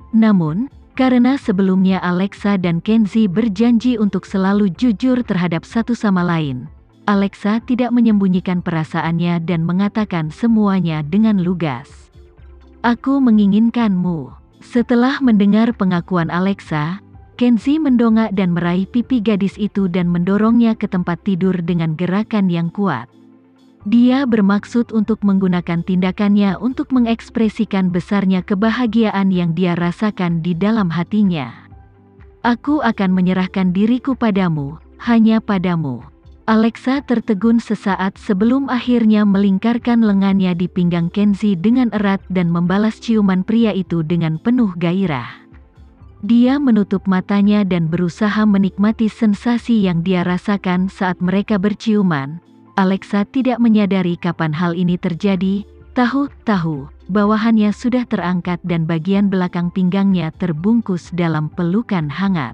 Namun, karena sebelumnya Alexa dan Kenzie berjanji untuk selalu jujur terhadap satu sama lain, Alexa tidak menyembunyikan perasaannya dan mengatakan semuanya dengan lugas. "Aku menginginkanmu." Setelah mendengar pengakuan Alexa, Kenzie mendongak dan meraih pipi gadis itu dan mendorongnya ke tempat tidur dengan gerakan yang kuat. Dia bermaksud untuk menggunakan tindakannya untuk mengekspresikan besarnya kebahagiaan yang dia rasakan di dalam hatinya. "Aku akan menyerahkan diriku padamu, hanya padamu." Alexa tertegun sesaat sebelum akhirnya melingkarkan lengannya di pinggang Kenzie dengan erat dan membalas ciuman pria itu dengan penuh gairah. Dia menutup matanya dan berusaha menikmati sensasi yang dia rasakan saat mereka berciuman. Alexa tidak menyadari kapan hal ini terjadi. Tahu-tahu, bawahannya sudah terangkat dan bagian belakang pinggangnya terbungkus dalam pelukan hangat.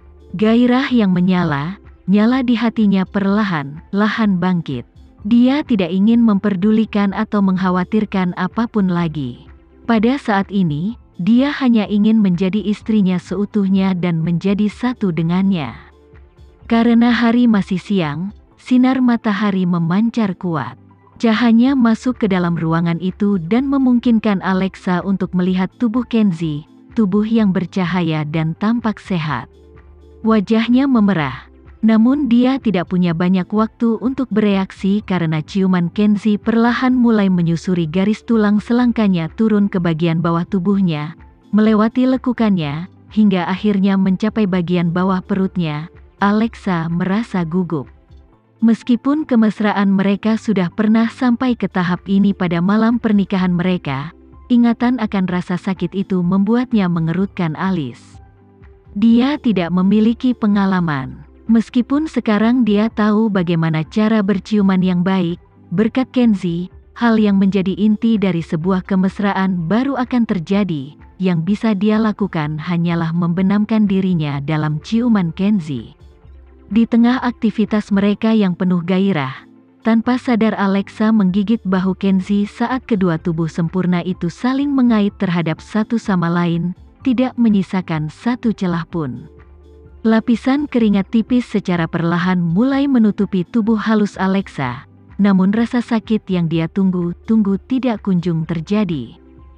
Gairah yang menyala di hatinya perlahan-lahan bangkit. Dia tidak ingin memperdulikan atau mengkhawatirkan apapun lagi. Pada saat ini, dia hanya ingin menjadi istrinya seutuhnya dan menjadi satu dengannya. Karena hari masih siang, sinar matahari memancar kuat. Cahaya masuk ke dalam ruangan itu dan memungkinkan Alexa untuk melihat tubuh Kenzie, tubuh yang bercahaya dan tampak sehat. Wajahnya memerah, namun dia tidak punya banyak waktu untuk bereaksi karena ciuman Kenzie perlahan mulai menyusuri garis tulang selangkanya turun ke bagian bawah tubuhnya, melewati lekukannya, hingga akhirnya mencapai bagian bawah perutnya. Alexa merasa gugup. Meskipun kemesraan mereka sudah pernah sampai ke tahap ini pada malam pernikahan mereka, ingatan akan rasa sakit itu membuatnya mengerutkan alis. Dia tidak memiliki pengalaman. Meskipun sekarang dia tahu bagaimana cara berciuman yang baik, berkat Kenzie, hal yang menjadi inti dari sebuah kemesraan baru akan terjadi. Yang bisa dia lakukan hanyalah membenamkan dirinya dalam ciuman Kenzie. Di tengah aktivitas mereka yang penuh gairah, tanpa sadar Alexa menggigit bahu Kenzie saat kedua tubuh sempurna itu saling mengait terhadap satu sama lain, tidak menyisakan satu celah pun. Lapisan keringat tipis secara perlahan mulai menutupi tubuh halus Alexa, namun rasa sakit yang dia tunggu tidak kunjung terjadi.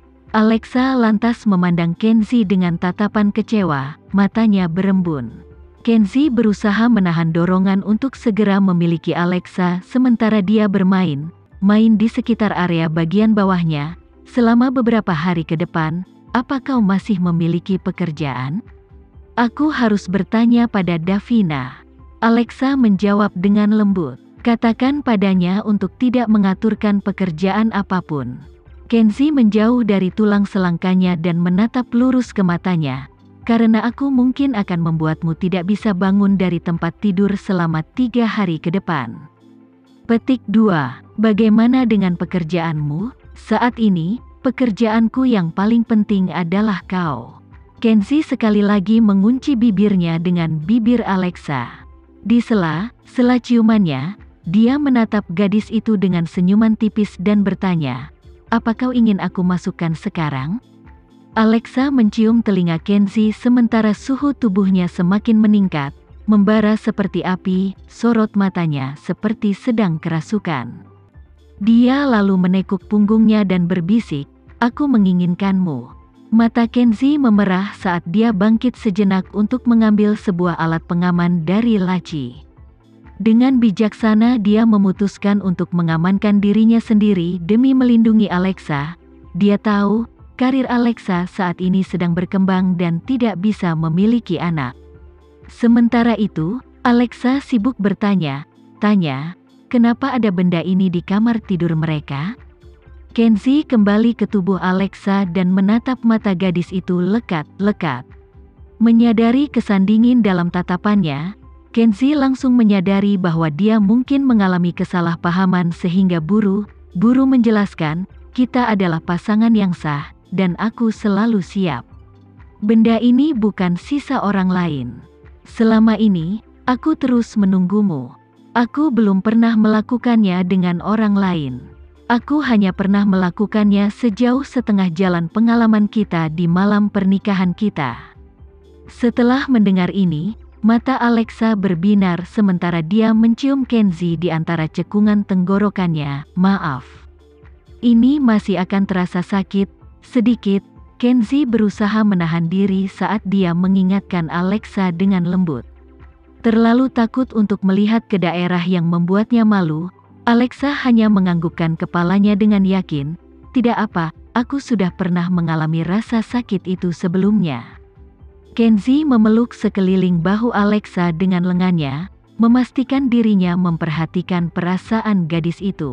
Alexa lantas memandang Kenzie dengan tatapan kecewa, matanya berembun. Kenzie berusaha menahan dorongan untuk segera memiliki Alexa sementara dia main di sekitar area bagian bawahnya. "Selama beberapa hari ke depan, apa kau masih memiliki pekerjaan?" "Aku harus bertanya pada Davina." Alexa menjawab dengan lembut. "Katakan padanya untuk tidak mengaturkan pekerjaan apapun." Kenzie menjauh dari tulang selangkanya dan menatap lurus ke matanya. "Karena aku mungkin akan membuatmu tidak bisa bangun dari tempat tidur selama 3 hari ke depan." Petik 2. Bagaimana dengan pekerjaanmu? "Saat ini, pekerjaanku yang paling penting adalah kau." Kenzie sekali lagi mengunci bibirnya dengan bibir Alexa. Di sela ciumannya, dia menatap gadis itu dengan senyuman tipis dan bertanya, "Apa kau ingin aku masukkan sekarang?" Alexa mencium telinga Kenzie sementara suhu tubuhnya semakin meningkat, membara seperti api, sorot matanya seperti sedang kerasukan. Dia lalu menekuk punggungnya dan berbisik, "Aku menginginkanmu." Mata Kenzie memerah saat dia bangkit sejenak untuk mengambil sebuah alat pengaman dari laci. Dengan bijaksana dia memutuskan untuk mengamankan dirinya sendiri demi melindungi Alexa. Dia tahu karir Alexa saat ini sedang berkembang dan tidak bisa memiliki anak. Sementara itu, Alexa sibuk bertanya, "Kenapa ada benda ini di kamar tidur mereka?" Kenzie kembali ke tubuh Alexa dan menatap mata gadis itu lekat-lekat. Menyadari kesan dingin dalam tatapannya, Kenzie langsung menyadari bahwa dia mungkin mengalami kesalahpahaman sehingga buru menjelaskan, "Kita adalah pasangan yang sah, dan aku selalu siap. Benda ini bukan sisa orang lain. Selama ini, aku terus menunggumu. Aku belum pernah melakukannya dengan orang lain." Aku hanya pernah melakukannya sejauh setengah jalan pengalaman kita di malam pernikahan kita. Setelah mendengar ini, mata Alexa berbinar sementara dia mencium Kenzie di antara cekungan tenggorokannya. Maaf. Ini masih akan terasa sakit, sedikit. Kenzie berusaha menahan diri saat dia mengingatkan Alexa dengan lembut. Terlalu takut untuk melihat ke daerah yang membuatnya malu, Alexa hanya menganggukkan kepalanya dengan yakin, "Tidak apa, aku sudah pernah mengalami rasa sakit itu sebelumnya." Kenzie memeluk sekeliling bahu Alexa dengan lengannya, memastikan dirinya memperhatikan perasaan gadis itu.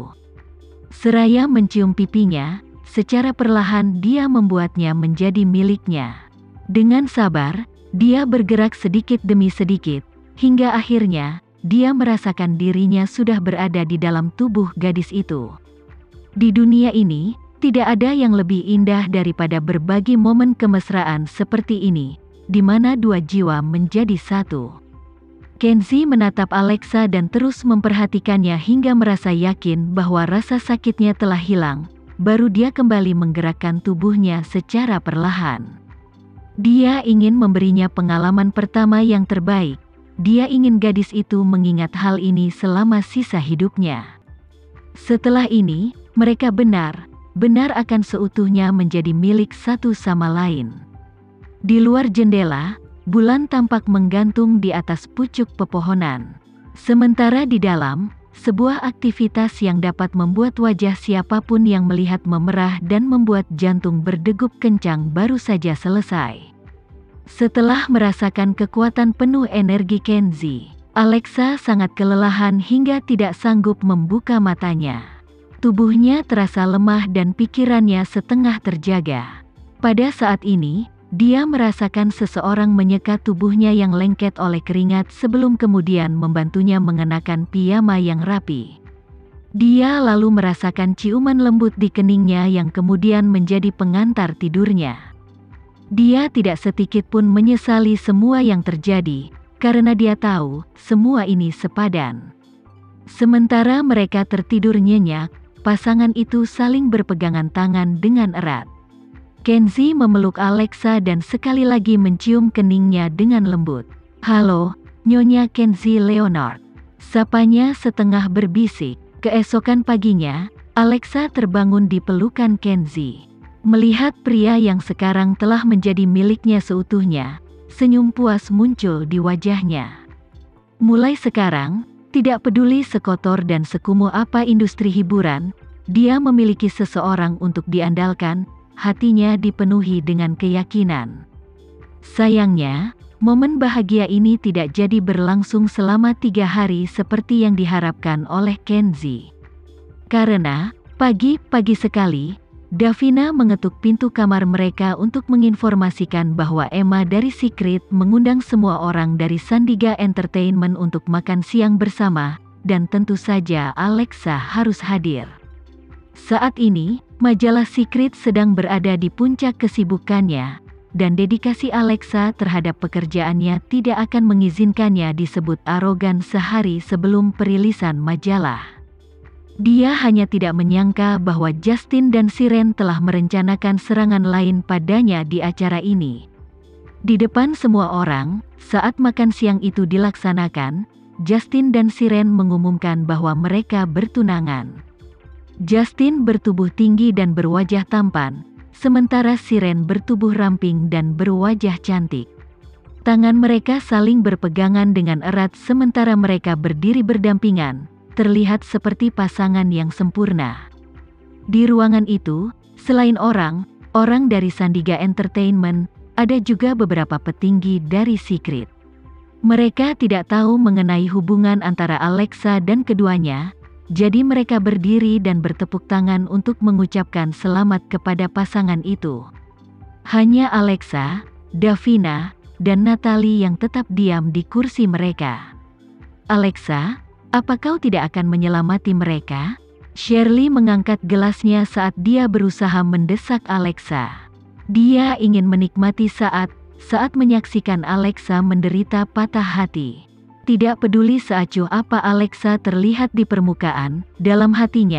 Seraya mencium pipinya, secara perlahan dia membuatnya menjadi miliknya. Dengan sabar, dia bergerak sedikit demi sedikit, hingga akhirnya dia merasakan dirinya sudah berada di dalam tubuh gadis itu. Di dunia ini, tidak ada yang lebih indah daripada berbagi momen kemesraan seperti ini, di mana dua jiwa menjadi satu. Kenzie menatap Alexa dan terus memperhatikannya hingga merasa yakin bahwa rasa sakitnya telah hilang, baru dia kembali menggerakkan tubuhnya secara perlahan. Dia ingin memberinya pengalaman pertama yang terbaik. Dia ingin gadis itu mengingat hal ini selama sisa hidupnya. Setelah ini, mereka benar-benar akan seutuhnya menjadi milik satu sama lain. Di luar jendela, bulan tampak menggantung di atas pucuk pepohonan. Sementara di dalam, sebuah aktivitas yang dapat membuat wajah siapapun yang melihat memerah dan membuat jantung berdegup kencang baru saja selesai. Setelah merasakan kekuatan penuh energi Kenzie, Alexa sangat kelelahan hingga tidak sanggup membuka matanya. Tubuhnya terasa lemah dan pikirannya setengah terjaga. Pada saat ini, dia merasakan seseorang menyeka tubuhnya yang lengket oleh keringat sebelum kemudian membantunya mengenakan piyama yang rapi. Dia lalu merasakan ciuman lembut di keningnya yang kemudian menjadi pengantar tidurnya. Dia tidak sedikit pun menyesali semua yang terjadi, karena dia tahu semua ini sepadan. Sementara mereka tertidur nyenyak, pasangan itu saling berpegangan tangan dengan erat. Kenzie memeluk Alexa dan sekali lagi mencium keningnya dengan lembut. "Halo, Nyonya Kenzie Leonard," sapanya setengah berbisik. Keesokan paginya, Alexa terbangun di pelukan Kenzie. Melihat pria yang sekarang telah menjadi miliknya seutuhnya, senyum puas muncul di wajahnya. Mulai sekarang, tidak peduli sekotor dan sekumuh apa industri hiburan, dia memiliki seseorang untuk diandalkan, hatinya dipenuhi dengan keyakinan. Sayangnya, momen bahagia ini tidak jadi berlangsung selama 3 hari seperti yang diharapkan oleh Kenzie. Karena, pagi-pagi sekali, Davina mengetuk pintu kamar mereka untuk menginformasikan bahwa Emma dari Secret mengundang semua orang dari Sandiga Entertainment untuk makan siang bersama, dan tentu saja Alexa harus hadir. Saat ini, majalah Secret sedang berada di puncak kesibukannya, dan dedikasi Alexa terhadap pekerjaannya tidak akan mengizinkannya disebut arogan sehari sebelum perilisan majalah. Dia hanya tidak menyangka bahwa Justin dan Siren telah merencanakan serangan lain padanya di acara ini. Di depan semua orang, saat makan siang itu dilaksanakan, Justin dan Siren mengumumkan bahwa mereka bertunangan. Justin bertubuh tinggi dan berwajah tampan, sementara Siren bertubuh ramping dan berwajah cantik. Tangan mereka saling berpegangan dengan erat sementara mereka berdiri berdampingan, terlihat seperti pasangan yang sempurna. Di ruangan itu, selain orang dari Sandiga Entertainment, ada juga beberapa petinggi dari Secret. Mereka tidak tahu mengenai hubungan antara Alexa dan keduanya, jadi mereka berdiri dan bertepuk tangan untuk mengucapkan selamat kepada pasangan itu. Hanya Alexa, Davina, dan Natalie yang tetap diam di kursi mereka. "Alexa, apa kau tidak akan menyelamati mereka?" Shirley mengangkat gelasnya saat dia berusaha mendesak Alexa. Dia ingin menikmati saat menyaksikan Alexa menderita patah hati. Tidak peduli seacuh apa Alexa terlihat di permukaan, dalam hatinya,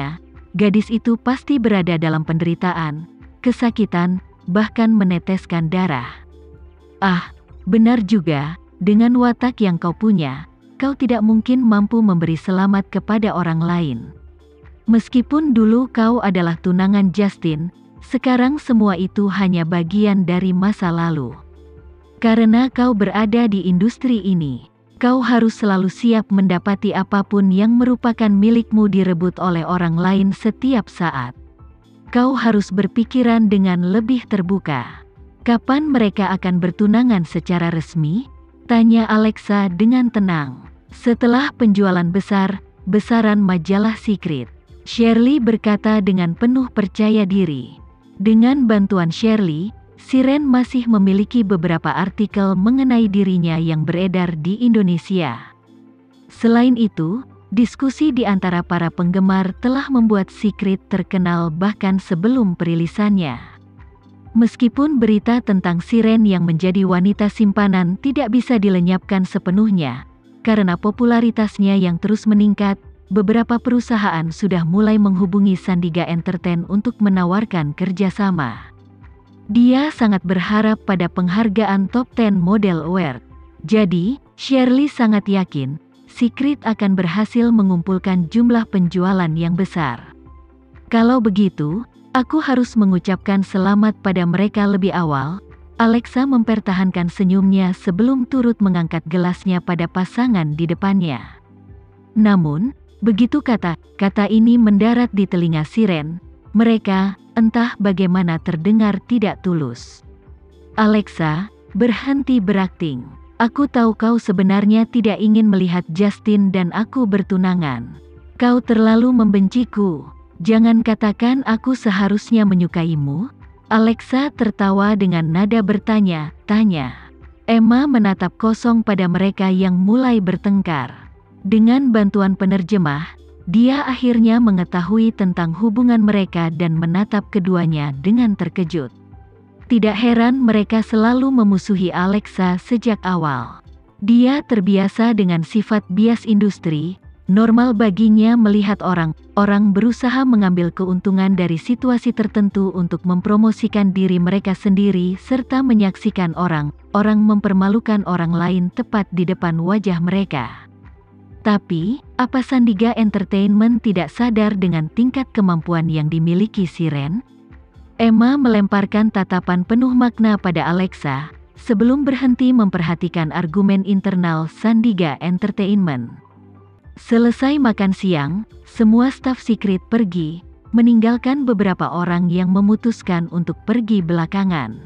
gadis itu pasti berada dalam penderitaan, kesakitan, bahkan meneteskan darah. Ah, benar juga, dengan watak yang kau punya, kau tidak mungkin mampu memberi selamat kepada orang lain. Meskipun dulu kau adalah tunangan Justin, sekarang semua itu hanya bagian dari masa lalu. Karena kau berada di industri ini, kau harus selalu siap mendapati apapun yang merupakan milikmu direbut oleh orang lain setiap saat. Kau harus berpikiran dengan lebih terbuka. Kapan mereka akan bertunangan secara resmi? Tanya Alexa dengan tenang. Setelah penjualan besar-besaran majalah Secret, Shirley berkata dengan penuh percaya diri. Dengan bantuan Shirley, Siren masih memiliki beberapa artikel mengenai dirinya yang beredar di Indonesia. Selain itu, diskusi di antara para penggemar telah membuat Secret terkenal bahkan sebelum perilisannya. Meskipun berita tentang Siren yang menjadi wanita simpanan tidak bisa dilenyapkan sepenuhnya, karena popularitasnya yang terus meningkat, beberapa perusahaan sudah mulai menghubungi Sandiga Entertain untuk menawarkan kerjasama. Dia sangat berharap pada penghargaan Top 10 Model Award. Jadi, Shirley sangat yakin, Secret akan berhasil mengumpulkan jumlah penjualan yang besar. Kalau begitu, aku harus mengucapkan selamat pada mereka lebih awal. Alexa mempertahankan senyumnya sebelum turut mengangkat gelasnya pada pasangan di depannya. Namun, begitu kata-kata ini mendarat di telinga Siren, mereka, entah bagaimana terdengar tidak tulus. Alexa, berhenti berakting. Aku tahu kau sebenarnya tidak ingin melihat Justin dan aku bertunangan. Kau terlalu membenciku. Jangan katakan aku seharusnya menyukaimu. Alexa tertawa dengan nada bertanya-tanya. Emma menatap kosong pada mereka yang mulai bertengkar. Dengan bantuan penerjemah, dia akhirnya mengetahui tentang hubungan mereka dan menatap keduanya dengan terkejut. Tidak heran mereka selalu memusuhi Alexa sejak awal. Dia terbiasa dengan sifat bias industri, normal baginya melihat orang berusaha mengambil keuntungan dari situasi tertentu untuk mempromosikan diri mereka sendiri serta menyaksikan orang mempermalukan orang lain tepat di depan wajah mereka. Tapi, apa Sandiga Entertainment tidak sadar dengan tingkat kemampuan yang dimiliki Siren? Emma melemparkan tatapan penuh makna pada Alexa, sebelum berhenti memperhatikan argumen internal Sandiga Entertainment. Selesai makan siang, semua staf Secret pergi, meninggalkan beberapa orang yang memutuskan untuk pergi belakangan.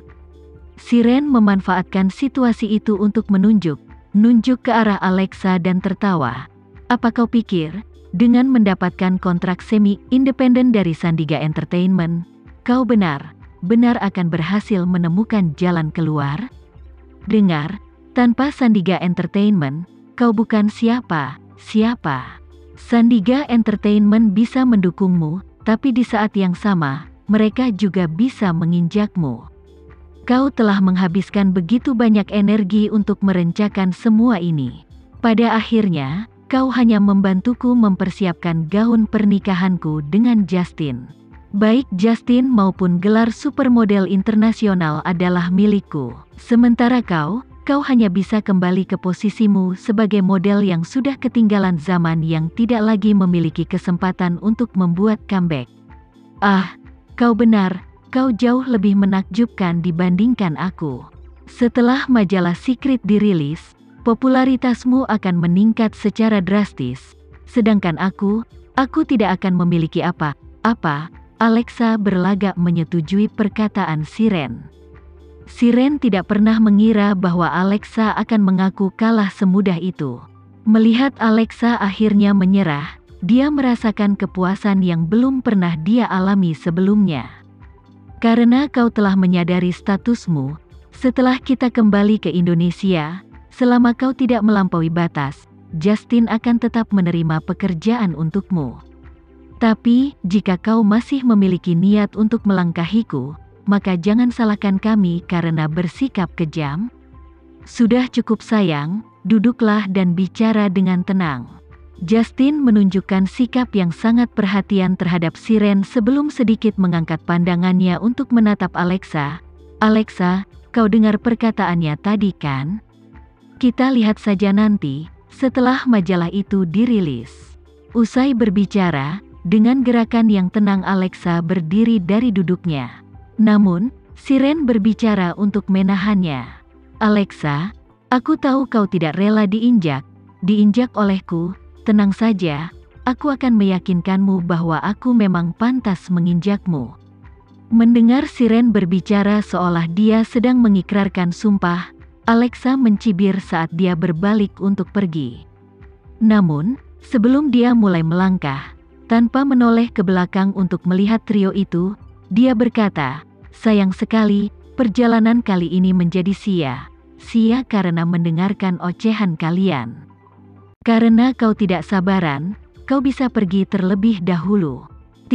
Siren memanfaatkan situasi itu untuk menunjuk ke arah Alexa dan tertawa. Apa kau pikir, dengan mendapatkan kontrak semi-independen dari Sandiga Entertainment, kau benar-benar akan berhasil menemukan jalan keluar? Dengar, tanpa Sandiga Entertainment, kau bukan siapa-siapa. Sandiga Entertainment bisa mendukungmu, tapi di saat yang sama, mereka juga bisa menginjakmu. Kau telah menghabiskan begitu banyak energi untuk merencanakan semua ini. Pada akhirnya, kau hanya membantuku mempersiapkan gaun pernikahanku dengan Justin. Baik Justin maupun gelar supermodel internasional adalah milikku. Sementara kau hanya bisa kembali ke posisimu sebagai model yang sudah ketinggalan zaman yang tidak lagi memiliki kesempatan untuk membuat comeback. Ah, kau benar, kau jauh lebih menakjubkan dibandingkan aku. Setelah majalah Secret dirilis, popularitasmu akan meningkat secara drastis, sedangkan aku tidak akan memiliki apa-apa. Alexa berlagak menyetujui perkataan Siren. Siren tidak pernah mengira bahwa Alexa akan mengaku kalah semudah itu. Melihat Alexa akhirnya menyerah, dia merasakan kepuasan yang belum pernah dia alami sebelumnya. Karena kau telah menyadari statusmu, setelah kita kembali ke Indonesia, selama kau tidak melampaui batas, Justin akan tetap menerima pekerjaan untukmu. Tapi, jika kau masih memiliki niat untuk melangkahiku, maka jangan salahkan kami karena bersikap kejam. Sudah cukup sayang, duduklah dan bicara dengan tenang. Justin menunjukkan sikap yang sangat perhatian terhadap Siren sebelum sedikit mengangkat pandangannya untuk menatap Alexa. Alexa, kau dengar perkataannya tadi kan? Kita lihat saja nanti, setelah majalah itu dirilis. Usai berbicara, dengan gerakan yang tenang Alexa berdiri dari duduknya. Namun, Siren berbicara untuk menahannya. Alexa, aku tahu kau tidak rela diinjak olehku. Tenang saja, aku akan meyakinkanmu bahwa aku memang pantas menginjakmu. Mendengar Siren berbicara seolah dia sedang mengikrarkan sumpah, Alexa mencibir saat dia berbalik untuk pergi. Namun, sebelum dia mulai melangkah, tanpa menoleh ke belakang untuk melihat trio itu, dia berkata, sayang sekali, perjalanan kali ini menjadi sia-sia karena mendengarkan ocehan kalian. Karena kau tidak sabaran, kau bisa pergi terlebih dahulu.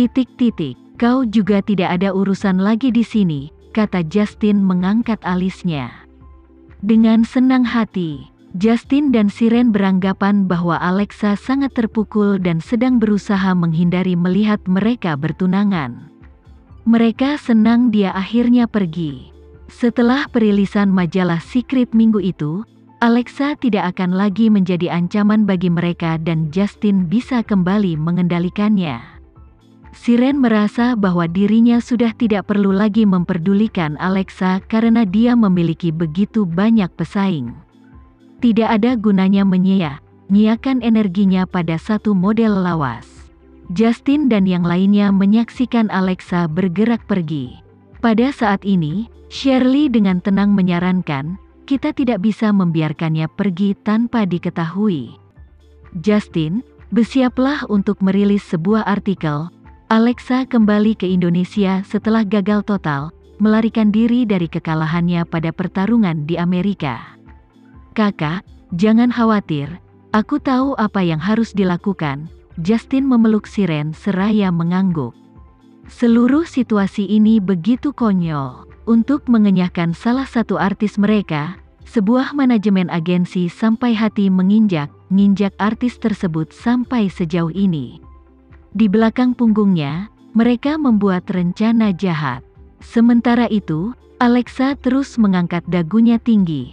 Kau juga tidak ada urusan lagi di sini, kata Justin mengangkat alisnya. Dengan senang hati, Justin dan Siren beranggapan bahwa Alexa sangat terpukul dan sedang berusaha menghindari melihat mereka bertunangan. Mereka senang dia akhirnya pergi. Setelah perilisan majalah Secret minggu itu, Alexa tidak akan lagi menjadi ancaman bagi mereka dan Justin bisa kembali mengendalikannya. Siren merasa bahwa dirinya sudah tidak perlu lagi memperdulikan Alexa karena dia memiliki begitu banyak pesaing. Tidak ada gunanya menyia-nyiakan energinya pada satu model lawas. Justin dan yang lainnya menyaksikan Alexa bergerak pergi. Pada saat ini, Shirley dengan tenang menyarankan, kita tidak bisa membiarkannya pergi tanpa diketahui. Justin, bersiaplah untuk merilis sebuah artikel. Alexa kembali ke Indonesia setelah gagal total, melarikan diri dari kekalahannya pada pertarungan di Amerika. Kakak, jangan khawatir, aku tahu apa yang harus dilakukan. Justin memeluk Siren seraya mengangguk. Seluruh situasi ini begitu konyol. Untuk mengenyahkan salah satu artis mereka, sebuah manajemen agensi sampai hati menginjak artis tersebut sampai sejauh ini. Di belakang punggungnya, mereka membuat rencana jahat. Sementara itu, Alexa terus mengangkat dagunya tinggi.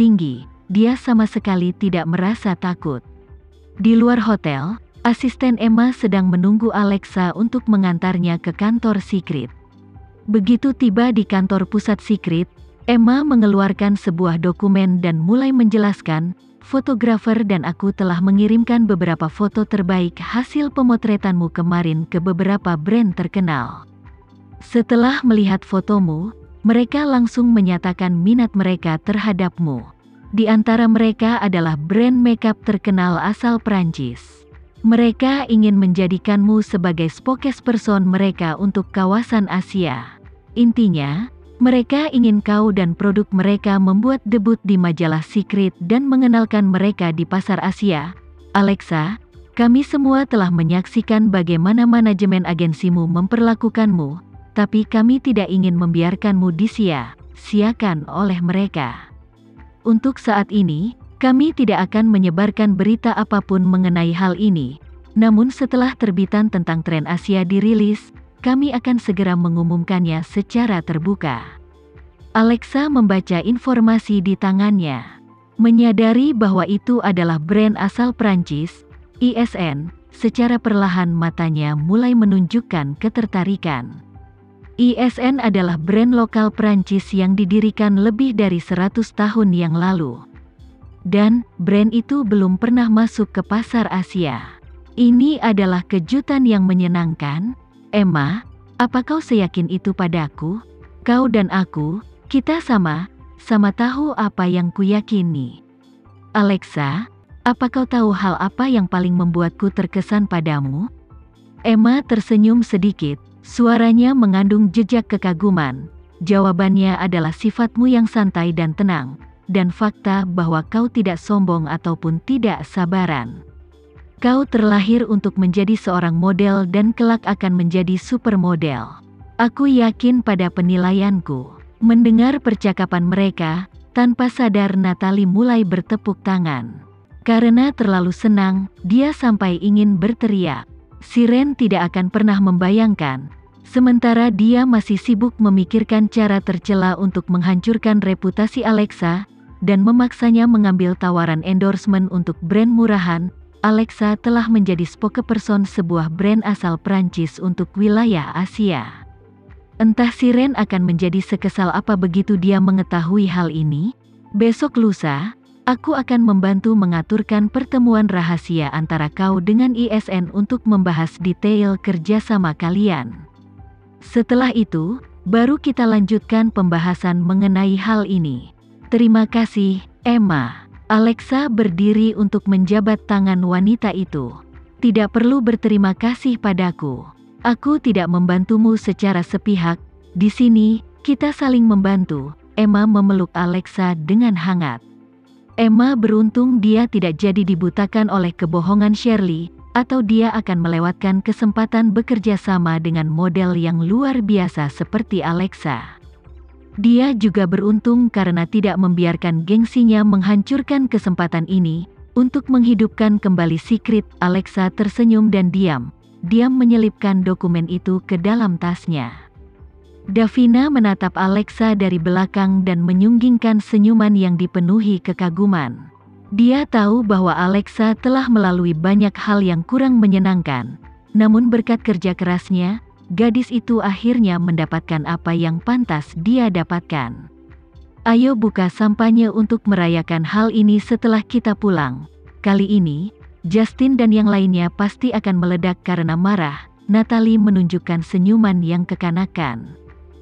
Dia sama sekali tidak merasa takut. Di luar hotel, asisten Emma sedang menunggu Alexa untuk mengantarnya ke kantor Secret. Begitu tiba di kantor pusat Secret, Emma mengeluarkan sebuah dokumen dan mulai menjelaskan, fotografer dan aku telah mengirimkan beberapa foto terbaik hasil pemotretanmu kemarin ke beberapa brand terkenal. Setelah melihat fotomu, mereka langsung menyatakan minat mereka terhadapmu. Di antara mereka adalah brand makeup terkenal asal Prancis. Mereka ingin menjadikanmu sebagai spokesperson mereka untuk kawasan Asia. Intinya, mereka ingin kau dan produk mereka membuat debut di majalah Secret dan mengenalkan mereka di pasar Asia. Alexa, kami semua telah menyaksikan bagaimana manajemen agensimu memperlakukanmu, tapi kami tidak ingin membiarkanmu disia-siakan oleh mereka. Untuk saat ini, kami tidak akan menyebarkan berita apapun mengenai hal ini, namun setelah terbitan tentang tren Asia dirilis, kami akan segera mengumumkannya secara terbuka. Alexa membaca informasi di tangannya. Menyadari bahwa itu adalah brand asal Prancis, ISN, secara perlahan matanya mulai menunjukkan ketertarikan. ISN adalah brand lokal Prancis yang didirikan lebih dari 100 tahun yang lalu. Dan, brand itu belum pernah masuk ke pasar Asia. Ini adalah kejutan yang menyenangkan. Emma, apa kau seyakin itu padaku? Kau dan aku, kita sama tahu apa yang kuyakini. Alexa, apa kau tahu hal apa yang paling membuatku terkesan padamu? Emma tersenyum sedikit, suaranya mengandung jejak kekaguman. Jawabannya adalah sifatmu yang santai dan tenang, dan fakta bahwa kau tidak sombong ataupun tidak sabaran. Kau terlahir untuk menjadi seorang model dan kelak akan menjadi supermodel. Aku yakin pada penilaianku. Mendengar percakapan mereka, tanpa sadar Natalie mulai bertepuk tangan. Karena terlalu senang, dia sampai ingin berteriak. Siren tidak akan pernah membayangkan, sementara dia masih sibuk memikirkan cara tercela untuk menghancurkan reputasi Alexa, dan memaksanya mengambil tawaran endorsement untuk brand murahan, Alexa telah menjadi spokesperson sebuah brand asal Prancis untuk wilayah Asia. Entah Siren akan menjadi sekesal apa begitu dia mengetahui hal ini. Besok lusa, aku akan membantu mengaturkan pertemuan rahasia antara kau dengan ISN untuk membahas detail kerjasama kalian. Setelah itu, baru kita lanjutkan pembahasan mengenai hal ini. Terima kasih, Emma. Alexa berdiri untuk menjabat tangan wanita itu. Tidak perlu berterima kasih padaku. Aku tidak membantumu secara sepihak. Di sini, kita saling membantu. Emma memeluk Alexa dengan hangat. Emma beruntung dia tidak jadi dibutakan oleh kebohongan Shirley, atau dia akan melewatkan kesempatan bekerja sama dengan model yang luar biasa seperti Alexa. Dia juga beruntung karena tidak membiarkan gengsinya menghancurkan kesempatan ini. Untuk menghidupkan kembali Secret, Alexa tersenyum dan diam menyelipkan dokumen itu ke dalam tasnya. Davina menatap Alexa dari belakang dan menyunggingkan senyuman yang dipenuhi kekaguman. Dia tahu bahwa Alexa telah melalui banyak hal yang kurang menyenangkan, namun berkat kerja kerasnya, gadis itu akhirnya mendapatkan apa yang pantas dia dapatkan. Ayo buka sampahnya untuk merayakan hal ini setelah kita pulang. Kali ini, Justin dan yang lainnya pasti akan meledak karena marah. Natalie menunjukkan senyuman yang kekanakan.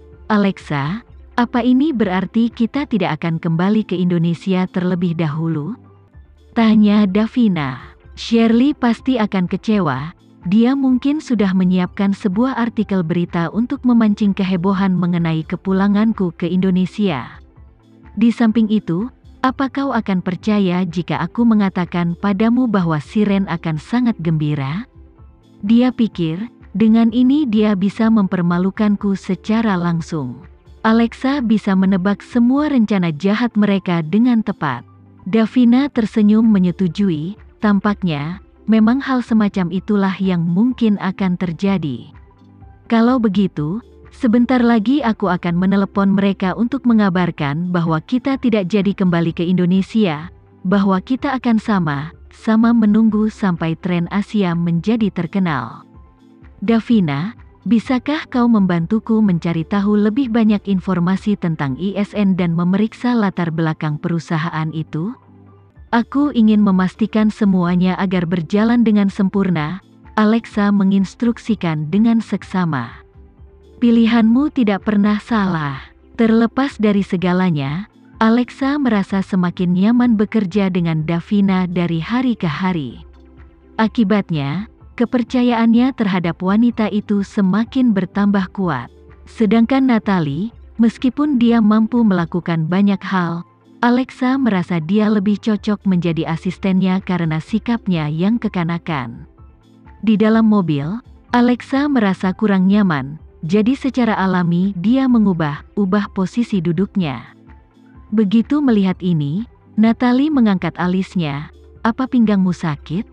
Alexa, apa ini berarti kita tidak akan kembali ke Indonesia terlebih dahulu? Tanya Davina. Shirley pasti akan kecewa. Dia mungkin sudah menyiapkan sebuah artikel berita untuk memancing kehebohan mengenai kepulanganku ke Indonesia. Di samping itu, apa kau akan percaya jika aku mengatakan padamu bahwa Siren akan sangat gembira? Dia pikir, dengan ini dia bisa mempermalukanku secara langsung. Alexa bisa menebak semua rencana jahat mereka dengan tepat. Davina tersenyum menyetujui, tampaknya, memang hal semacam itulah yang mungkin akan terjadi. Kalau begitu, sebentar lagi aku akan menelepon mereka untuk mengabarkan bahwa kita tidak jadi kembali ke Indonesia, bahwa kita akan sama menunggu sampai tren Asia menjadi terkenal. Davina, bisakah kau membantuku mencari tahu lebih banyak informasi tentang ISN dan memeriksa latar belakang perusahaan itu? Aku ingin memastikan semuanya agar berjalan dengan sempurna, Alexa menginstruksikan dengan seksama. Pilihanmu tidak pernah salah. Terlepas dari segalanya, Alexa merasa semakin nyaman bekerja dengan Davina dari hari ke hari. Akibatnya, kepercayaannya terhadap wanita itu semakin bertambah kuat. Sedangkan Natalie, meskipun dia mampu melakukan banyak hal, Alexa merasa dia lebih cocok menjadi asistennya karena sikapnya yang kekanakan. Di dalam mobil, Alexa merasa kurang nyaman, jadi secara alami dia mengubah posisi duduknya. Begitu melihat ini, Natalie mengangkat alisnya. Apa pinggangmu sakit?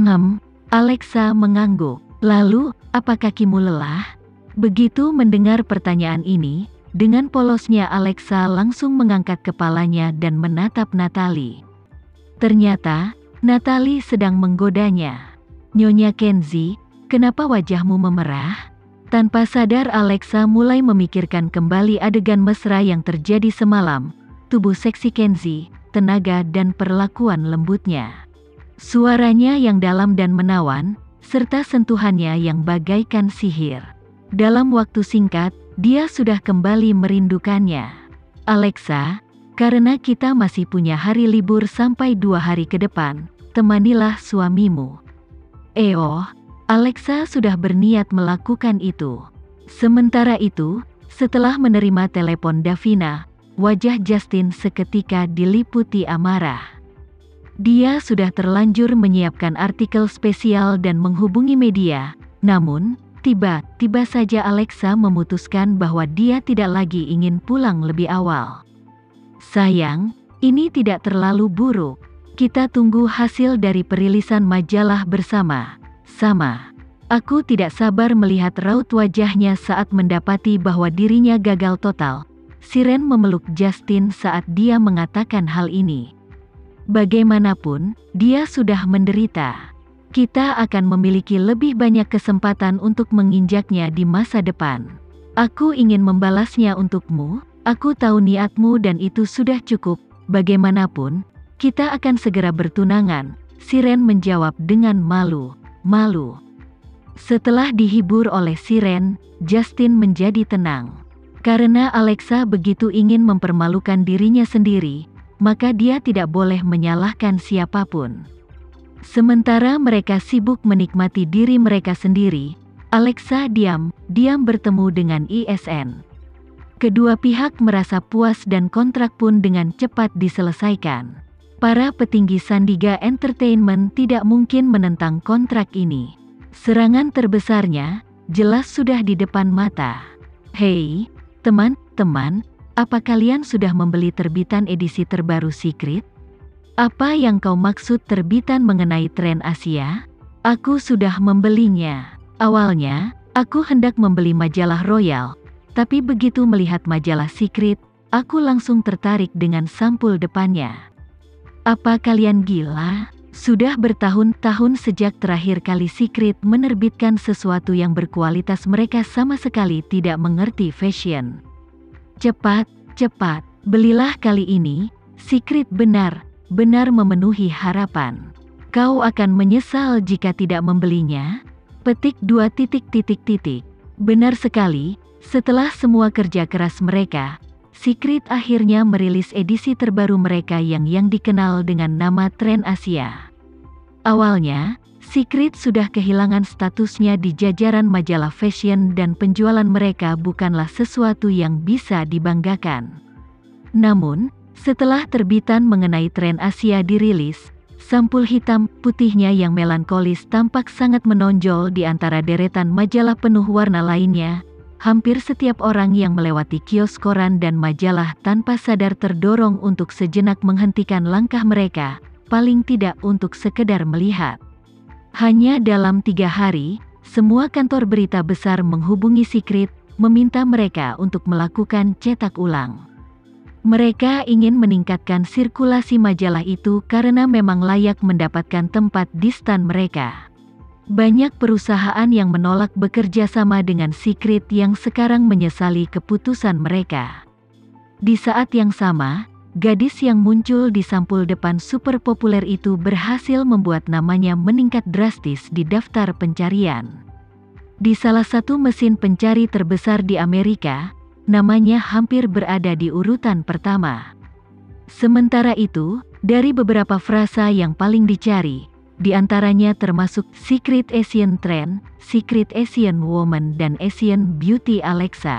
Alexa mengangguk. Lalu, apa kakimu lelah? Begitu mendengar pertanyaan ini, dengan polosnya Alexa langsung mengangkat kepalanya dan menatap Natalie. Ternyata, Natalie sedang menggodanya. Nyonya Kenzie, kenapa wajahmu memerah? Tanpa sadar Alexa mulai memikirkan kembali adegan mesra yang terjadi semalam, tubuh seksi Kenzie, tenaga dan perlakuan lembutnya. Suaranya yang dalam dan menawan, serta sentuhannya yang bagaikan sihir. Dalam waktu singkat, dia sudah kembali merindukannya. Alexa, karena kita masih punya hari libur sampai 2 hari ke depan, temanilah suamimu. Alexa sudah berniat melakukan itu. Sementara itu, setelah menerima telepon Davina, wajah Justin seketika diliputi amarah. Dia sudah terlanjur menyiapkan artikel spesial dan menghubungi media, namun, tiba-tiba saja Alexa memutuskan bahwa dia tidak lagi ingin pulang lebih awal. Sayang, ini tidak terlalu buruk. Kita tunggu hasil dari perilisan majalah bersama. Sama. Aku tidak sabar melihat raut wajahnya saat mendapati bahwa dirinya gagal total. Siren memeluk Justin saat dia mengatakan hal ini. Bagaimanapun, dia sudah menderita. Kita akan memiliki lebih banyak kesempatan untuk menginjaknya di masa depan. Aku ingin membalasnya untukmu. Aku tahu niatmu dan itu sudah cukup. Bagaimanapun, kita akan segera bertunangan. Siren menjawab dengan malu. Setelah dihibur oleh Siren, Justin menjadi tenang. Karena Alexa begitu ingin mempermalukan dirinya sendiri, maka dia tidak boleh menyalahkan siapapun. Sementara mereka sibuk menikmati diri mereka sendiri, Alexa diam-diam bertemu dengan ISN. Kedua pihak merasa puas dan kontrak pun dengan cepat diselesaikan. Para petinggi Sandiga Entertainment tidak mungkin menentang kontrak ini. Serangan terbesarnya jelas sudah di depan mata. Hei, teman-teman, apa kalian sudah membeli terbitan edisi terbaru Secret? Apa yang kau maksud terbitan mengenai tren Asia? Aku sudah membelinya. Awalnya, aku hendak membeli majalah Royal, tapi begitu melihat majalah Secret, aku langsung tertarik dengan sampul depannya. Apa kalian gila? Sudah bertahun-tahun sejak terakhir kali Secret menerbitkan sesuatu yang berkualitas, mereka sama sekali tidak mengerti fashion. Cepat, belilah kali ini. Secret benar-benar memenuhi harapan. Kau akan menyesal jika tidak membelinya. Petik 2. Benar sekali, setelah semua kerja keras mereka, Secret akhirnya merilis edisi terbaru mereka yang dikenal dengan nama Tren Asia. Awalnya, Secret sudah kehilangan statusnya di jajaran majalah fashion dan penjualan mereka bukanlah sesuatu yang bisa dibanggakan. Namun, setelah terbitan mengenai Tren Asia dirilis, sampul hitam putihnya yang melankolis tampak sangat menonjol di antara deretan majalah penuh warna lainnya. Hampir setiap orang yang melewati kios koran dan majalah tanpa sadar terdorong untuk sejenak menghentikan langkah mereka, paling tidak untuk sekedar melihat. Hanya dalam 3 hari, semua kantor berita besar menghubungi Secret, meminta mereka untuk melakukan cetak ulang. Mereka ingin meningkatkan sirkulasi majalah itu karena memang layak mendapatkan tempat di stan mereka. Banyak perusahaan yang menolak bekerja sama dengan Secret yang sekarang menyesali keputusan mereka. Di saat yang sama, gadis yang muncul di sampul depan super populer itu berhasil membuat namanya meningkat drastis di daftar pencarian. Di salah satu mesin pencari terbesar di Amerika, namanya hampir berada di urutan pertama. Sementara itu, dari beberapa frasa yang paling dicari, di antaranya termasuk Secret Asian Trend, Secret Asian Woman dan Asian Beauty Alexa.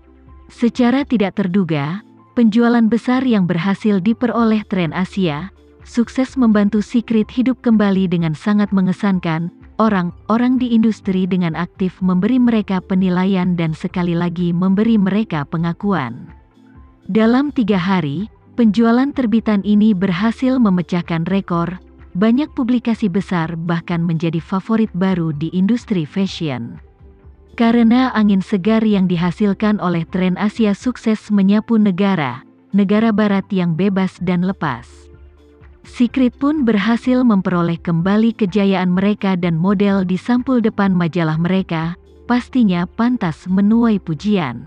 Secara tidak terduga, penjualan besar yang berhasil diperoleh Tren Asia, sukses membantu Secret hidup kembali dengan sangat mengesankan. Orang-orang di industri dengan aktif memberi mereka penilaian dan sekali lagi memberi mereka pengakuan. Dalam 3 hari, penjualan terbitan ini berhasil memecahkan rekor. Banyak publikasi besar bahkan menjadi favorit baru di industri fashion. Karena angin segar yang dihasilkan oleh Tren Asia sukses menyapu negara barat yang bebas dan lepas. Secret pun berhasil memperoleh kembali kejayaan mereka dan model di sampul depan majalah mereka, pastinya pantas menuai pujian.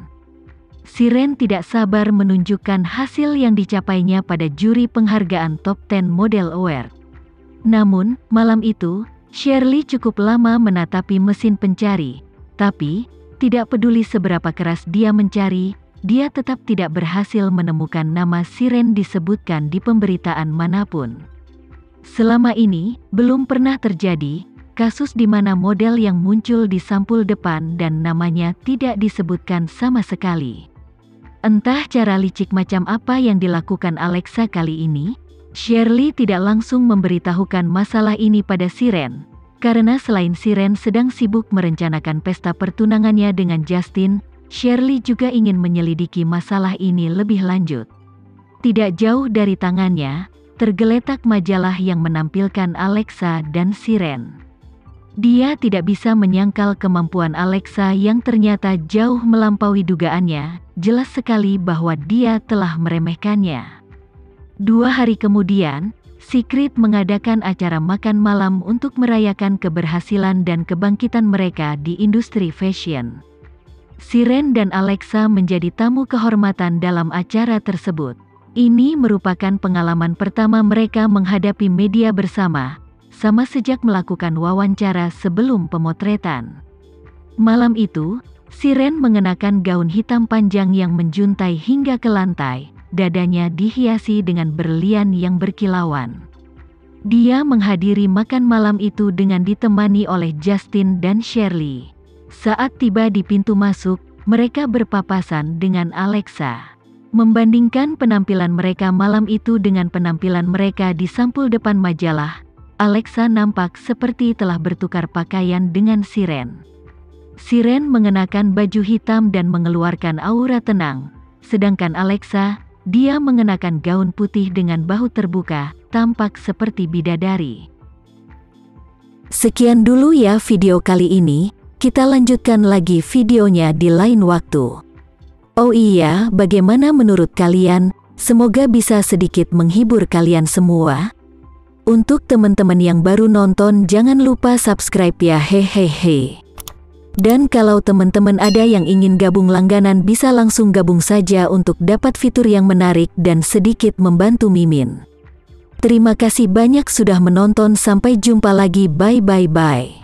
Siren tidak sabar menunjukkan hasil yang dicapainya pada juri penghargaan Top 10 Model Award. Namun, malam itu, Shirley cukup lama menatapi mesin pencari, tapi, tidak peduli seberapa keras dia mencari, dia tetap tidak berhasil menemukan nama Siren disebutkan di pemberitaan manapun. Selama ini, belum pernah terjadi kasus di mana model yang muncul di sampul depan dan namanya tidak disebutkan sama sekali. Entah cara licik macam apa yang dilakukan Alexa kali ini, Shirley tidak langsung memberitahukan masalah ini pada Siren, karena selain Siren sedang sibuk merencanakan pesta pertunangannya dengan Justin, Shirley juga ingin menyelidiki masalah ini lebih lanjut. Tidak jauh dari tangannya, tergeletak majalah yang menampilkan Alexa dan Siren. Dia tidak bisa menyangkal kemampuan Alexa yang ternyata jauh melampaui dugaannya. Jelas sekali bahwa dia telah meremehkannya. 2 hari kemudian, Secret mengadakan acara makan malam untuk merayakan keberhasilan dan kebangkitan mereka di industri fashion. Siren dan Alexa menjadi tamu kehormatan dalam acara tersebut. Ini merupakan pengalaman pertama mereka menghadapi media bersama, sama sejak melakukan wawancara sebelum pemotretan. Malam itu, Siren mengenakan gaun hitam panjang yang menjuntai hingga ke lantai, dadanya dihiasi dengan berlian yang berkilauan. Dia menghadiri makan malam itu dengan ditemani oleh Justin dan Shirley. Saat tiba di pintu masuk, mereka berpapasan dengan Alexa. Membandingkan penampilan mereka malam itu dengan penampilan mereka di sampul depan majalah, Alexa nampak seperti telah bertukar pakaian dengan Siren. Siren mengenakan baju hitam dan mengeluarkan aura tenang, sedangkan Alexa, dia mengenakan gaun putih dengan bahu terbuka, tampak seperti bidadari. Sekian dulu ya video kali ini, kita lanjutkan lagi videonya di lain waktu. Oh iya, bagaimana menurut kalian? Semoga bisa sedikit menghibur kalian semua. Untuk teman-teman yang baru nonton, jangan lupa subscribe ya, hehehe. Dan kalau teman-teman ada yang ingin gabung langganan, bisa langsung gabung saja untuk dapat fitur yang menarik dan sedikit membantu Mimin. Terima kasih banyak sudah menonton, sampai jumpa lagi, bye.